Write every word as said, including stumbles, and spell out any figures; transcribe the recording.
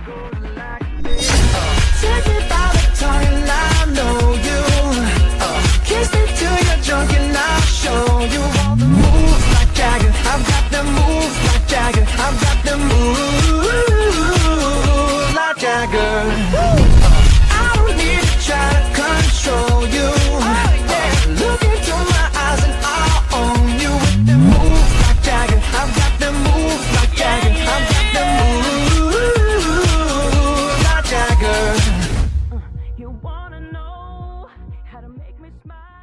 Take me by the tongue and I know you. Kiss me till you're drunk and I'll show you all the moves like Jagger. I've got the moves like Jagger. I've got the moves like Jagger. I don't need to try to control you. Look into my eyes and I'll own you with the moves like Jagger. I've got the moves like Jagger. I've got the moves like Jagger. You wanna know how to make me smile?